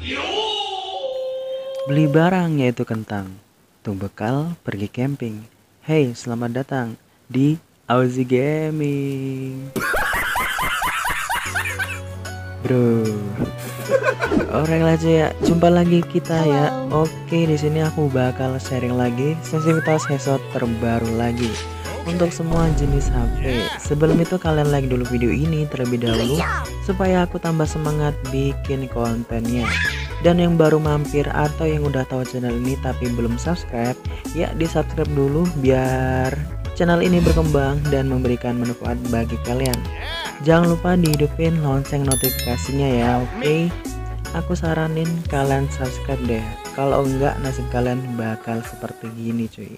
Beli barang yaitu kentang, tung bekal pergi camping. Hey, selamat datang di Auzi Gaming. Bro, orang aja ya, jumpa lagi kita ya. Oke, di sini aku bakal sharing lagi sensitivitas headset terbaru lagi untuk semua jenis HP. Sebelum itu kalian like dulu video ini terlebih dahulu supaya aku tambah semangat bikin kontennya. Dan yang baru mampir atau yang udah tahu channel ini tapi belum subscribe, ya di subscribe dulu biar channel ini berkembang dan memberikan manfaat bagi kalian. Jangan lupa dihidupin lonceng notifikasinya ya, oke? Aku saranin kalian subscribe deh. Kalau enggak nasib kalian bakal seperti gini cuy.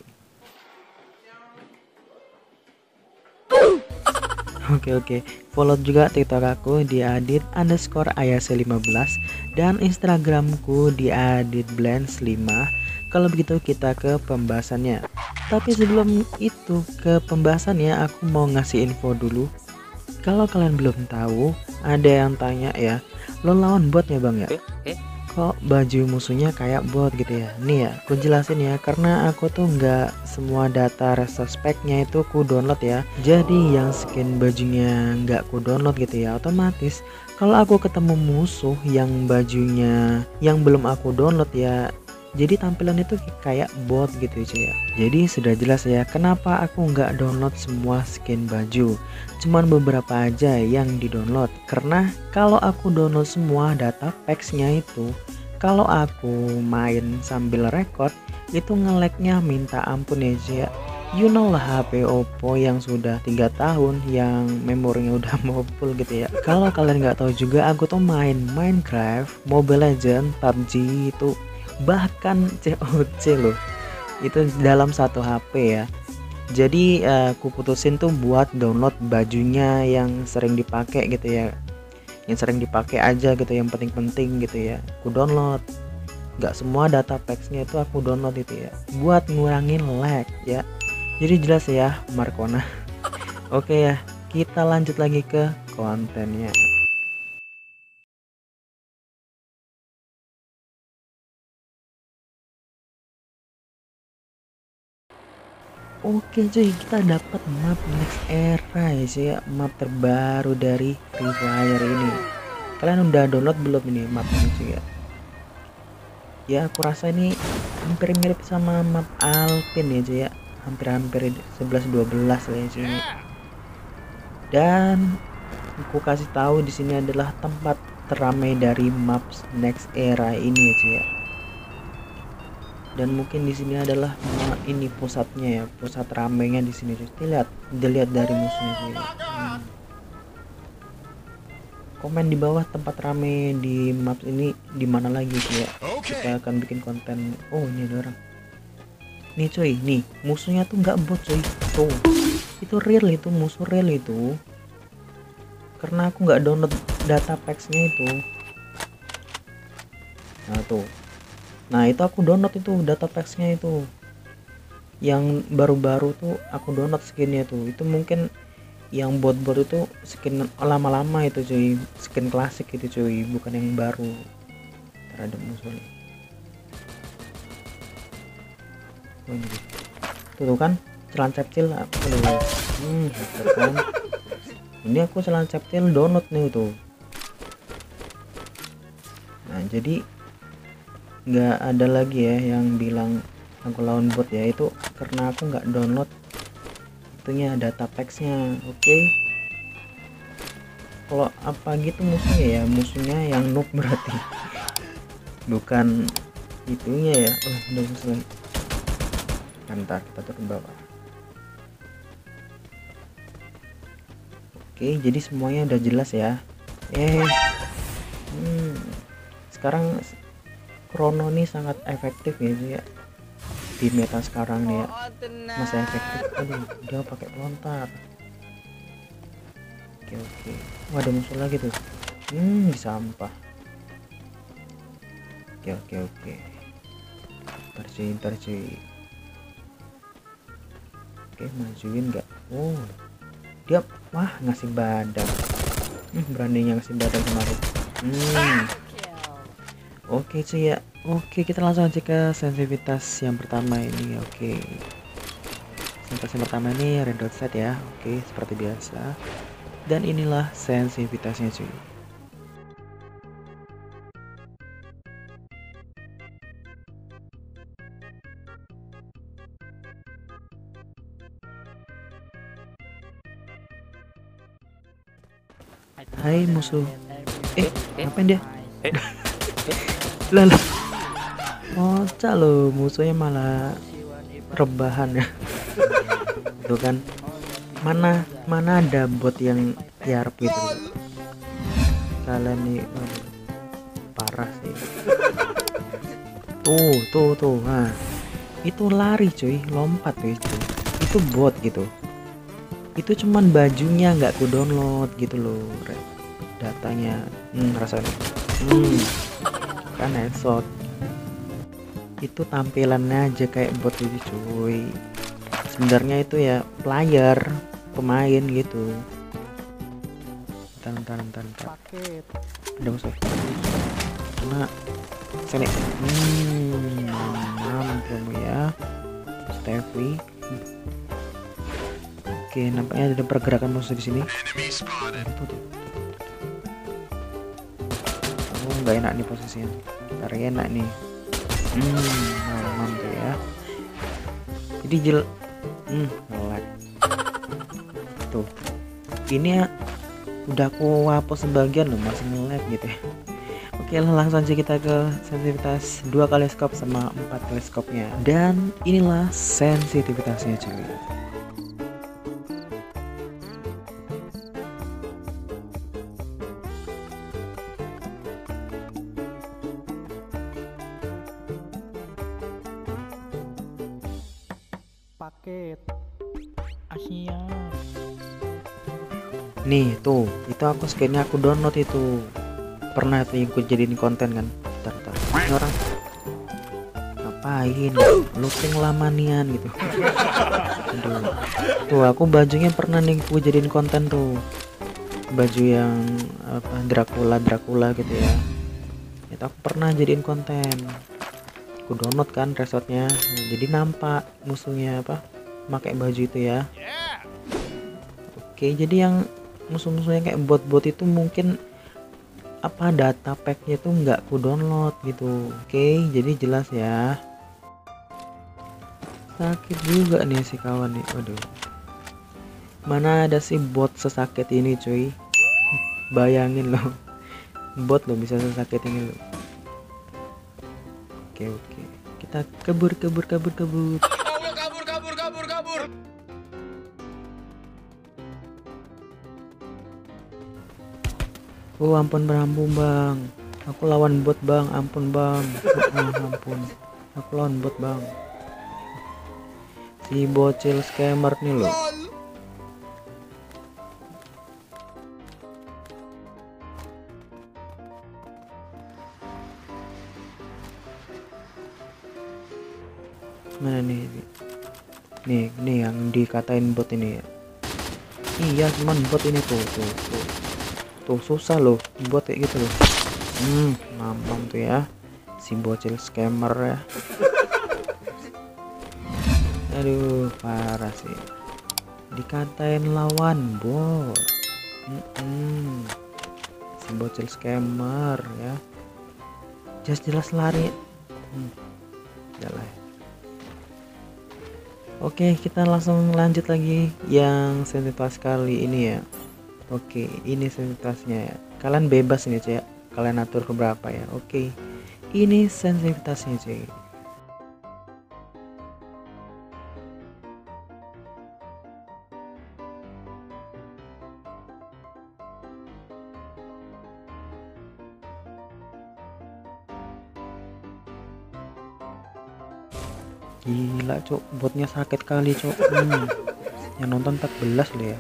Oke, follow juga TikTok aku di adit_ayase15 dan Instagramku di aditblends5. Kalau begitu kita ke pembahasannya. Tapi sebelum itu ke pembahasannya, aku mau ngasih info dulu. Kalau kalian belum tahu, ada yang tanya ya, lo lawan bot ya bang ya? Kok baju musuhnya kayak bot gitu ya? Nih ya, aku jelasin ya, karena aku tuh nggak semua data resospeknya itu ku download ya. Jadi yang skin bajunya nggak ku download gitu ya, otomatis kalau aku ketemu musuh yang bajunya yang belum aku download ya, jadi tampilan itu kayak bot gitu ya. Jadi sudah jelas ya kenapa aku nggak download semua skin baju, cuman beberapa aja yang di download. Karena kalau aku download semua data packsnya itu, kalau aku main sambil record itu ngeleknya minta ampun ya. You know lah HP Oppo yang sudah 3 tahun yang memorinya udah mau full gitu ya. Kalau kalian nggak tahu juga, aku tuh main Minecraft, Mobile Legends, PUBG itu bahkan COC loh, itu dalam satu HP ya. Jadi aku putusin tuh buat download bajunya yang sering dipakai gitu ya, yang sering dipakai aja gitu, yang penting-penting gitu ya aku download. Nggak semua data packsnya itu aku download itu ya, buat ngurangin lag ya. Jadi jelas ya Markona. Oke ya, kita lanjut lagi ke kontennya. Oke cuy, kita dapat map Next Era ya cuy ya, map terbaru dari Free Fire ini. Kalian udah download belum ini mapnya cuy ya? Ya aku rasa ini hampir mirip sama map Alpin ya cuy ya, hampir-hampir 11-12 lah ya cuy ini. Dan aku kasih tahu di sini adalah tempat teramai dari map Next Era ini ya cuy ya. Dan mungkin di sini adalah ini pusatnya ya, pusat ramenya di sini. Dilihat dari musuhnya sih. Komen di bawah tempat rame di map ini di mana lagi sih ya. Kita akan bikin konten. Oh ini ada orang. Nih coy, nih musuhnya tuh nggak bot coy. Tuh itu real, itu musuh real itu. Karena aku nggak download data packsnya itu. Nah tuh. Nah itu aku download itu data packsnya itu, yang baru-baru tuh aku download skinnya tuh. Itu mungkin yang bot-bot itu skin lama-lama itu cuy, skin klasik itu cuy, bukan yang baru terhadap musuh nih. Oh, ini tuh kan celan lah kan. Ini aku celan download nih tuh. Nah jadi nggak ada lagi ya yang bilang aku lawan bot ya, itu karena aku nggak download itunya data packsnya. Oke. Kalau apa gitu musuhnya ya, musuhnya yang noob berarti bukan itunya ya. Oh udah musuh. Ntar kita turun bawah. Oke jadi semuanya udah jelas ya. Sekarang Chrono nih sangat efektif ya di meta sekarang nih ya, masa efektif. Aduh dia pakai pelontar. Oke. Wah ada musuh lagi tuh di sampah. Oke ntar cuy. Oke majuin nggak? Oh dia wah ngasih badan. Beraninya ngasih badan kemarin. Oke cuy ya. Oke, kita langsung aja ke sensitivitas yang pertama ini. Oke, sensitivitas yang pertama ini red dot set ya. Oke, seperti biasa. Dan inilah sensitivitasnya cuy. Hai musuh. Ngapain dia? Lah, kocak loh, musuhnya malah rebahan ya. Tuh kan, mana ada bot yang yarp gitu. Kalian nih, waduh, parah sih. Tuh, nah itu lari cuy, lompat cuy, itu bot gitu. Itu cuman bajunya nggak ku download gitu loh, datanya. Rasanya kan headshot. Itu tampilannya aja kayak bot gitu cuy. Sebenarnya itu ya player, pemain gitu. Bentar. Ada musuh. Karena sini. Kamu ya. Stevie. Oke, nampaknya ada pergerakan musuh di sini. Tuh. Oh, nggak enak nih posisinya. Ntar enak nih. Mantap ya. Jadi ngelag. Tuh. Ini ya udah aku hapus sebagian loh, masih ngelag gitu ya. Oke, langsung aja kita ke sensitivitas 2 kali scope sama 4 kali scope-nya. Dan inilah sensitivitasnya cuy. Paket Asia. Nih tuh, itu aku skinnya aku download itu. Pernah tuh yang ku jadiin konten kan. Bentar. Ini orang ngapain? Looting lamanian gitu. Aduh. Tuh aku bajunya pernah nih ku jadiin konten tuh. Baju yang apa, Dracula gitu ya. Itu aku pernah jadiin konten. Aku download kan resortnya, jadi nampak musuhnya apa pakai baju itu ya. Oke, jadi yang musuh-musuhnya kayak bot-bot itu mungkin apa data packnya tuh nggak ku download gitu. Oke, jadi jelas ya. Sakit juga nih si kawan nih. Waduh, mana ada sih bot sesakit ini cuy. Bayangin loh, bot lo bisa sesakit ini loh. Oke, kita kabur. Oh ampun bang, aku lawan bot bang, ampun bang. Ampun, aku lawan bot bang. Si bocil scammer nih loh. Mana nih yang dikatain bot ini ya. Iya cuman bot ini tuh susah loh buat kayak gitu loh. Mampang tuh ya si bocil scammer ya. Aduh parah sih, dikatain lawan bot. Si bocil scammer ya, jelas lari. Jalan. Oke, kita langsung lanjut lagi yang sensitivitas kali ini ya. Oke, ini sensitivitasnya ya. Kalian bebas ini cuy ya. Kalian atur ke berapa ya. Oke. Ini sensitivitasnya cuy. Gila cok, botnya sakit kali cok. Yang nonton 14 loh ya.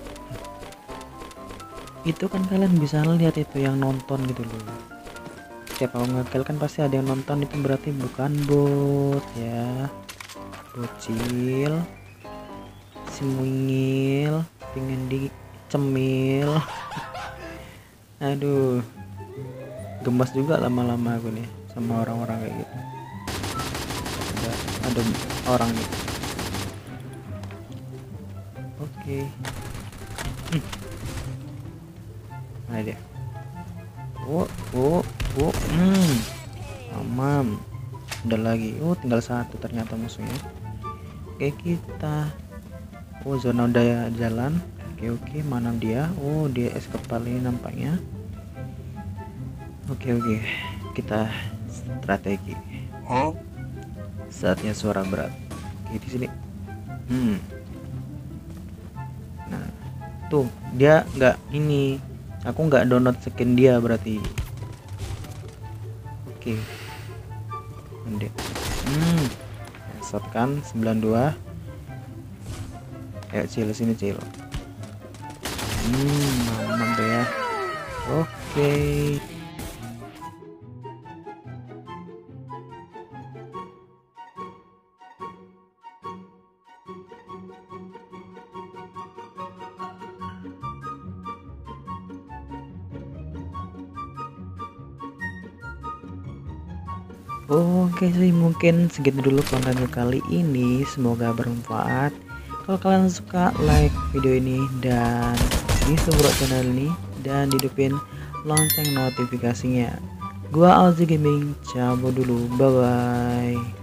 Itu kan kalian bisa lihat itu yang nonton gitu loh. Siapa ngekill kan pasti ada yang nonton, itu berarti bukan bot ya. Bocil si mungil pengen dicemil. Aduh, gemas juga lama-lama aku nih sama orang-orang kayak gitu. Ada orang gitu. Oke. Mana dia? Aman. Udah lagi. Tinggal satu ternyata musuhnya. Oke, kita zona udah jalan. Oke, mana dia? Dia es kepal ini nampaknya. Oke, kita strategi. Saatnya suara berat. Oke, di sini. Nah, tuh dia nggak ini. Aku nggak download skin dia berarti. Oke. Nanti. Headshot kan 92. Ayo Cil, sini Cil. Mantap ya. Oke. Oke sih, mungkin segitu dulu konten kali ini, semoga bermanfaat. Kalau kalian suka, like video ini dan di subscribe channel ini dan hidupin lonceng notifikasinya. Gua Alzi Gaming cabut dulu, bye bye.